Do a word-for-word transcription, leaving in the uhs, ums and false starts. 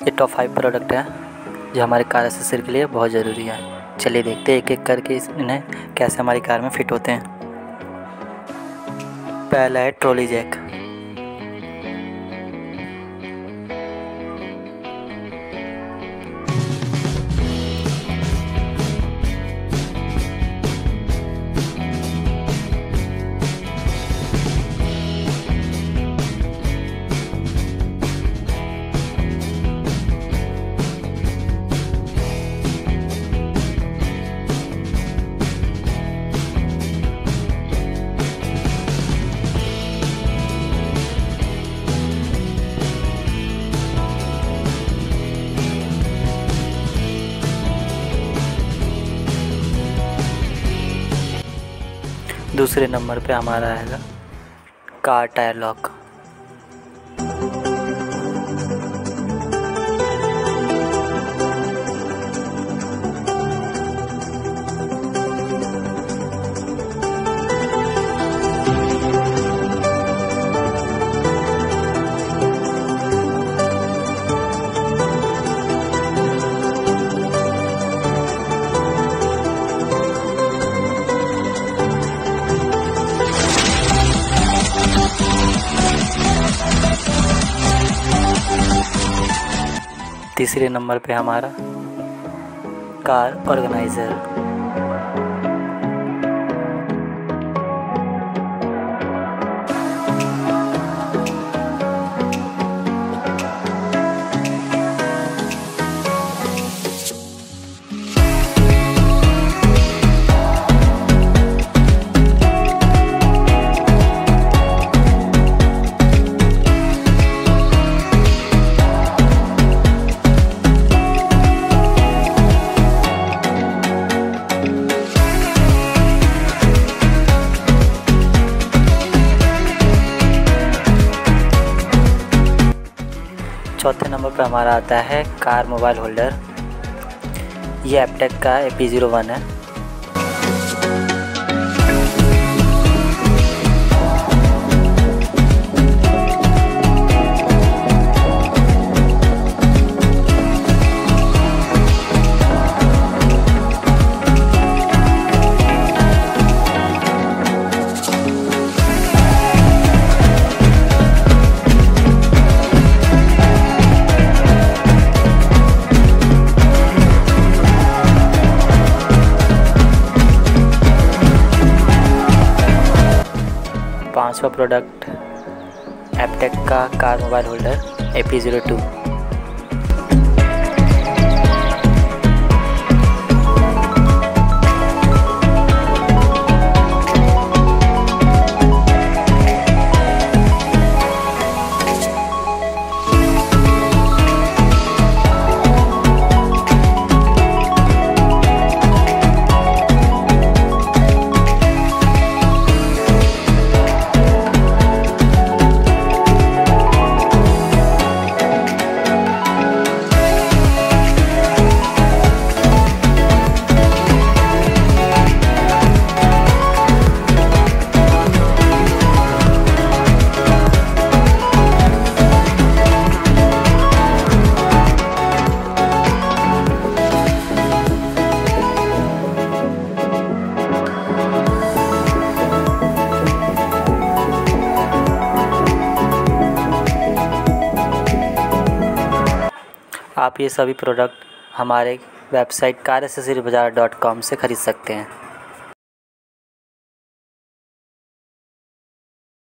ये top five product है जो हमारे कार एक्सेसरी के लिए बहुत ज़रूरी है। चलिए देखते हैं एक एक करके इन्हें कैसे हमारी कार में फिट होते हैं। पहला है ट्रॉली जैक। दूसरे नंबर पे हमारा आएगा कार टायर लॉक। तीसरे नंबर पे हमारा कार ऑर्गेनाइज़र। चौथे नंबर पर हमारा आता है कार मोबाइल होल्डर। ये एपटेक का ए पी ज़ीरो वन है। पांचवा प्रोडक्ट एपटेक का car mobile holder A P zero two. आप ये सभी प्रोडक्ट हमारे website car accessory bazaar dot com से ख़रीद सकते हैं।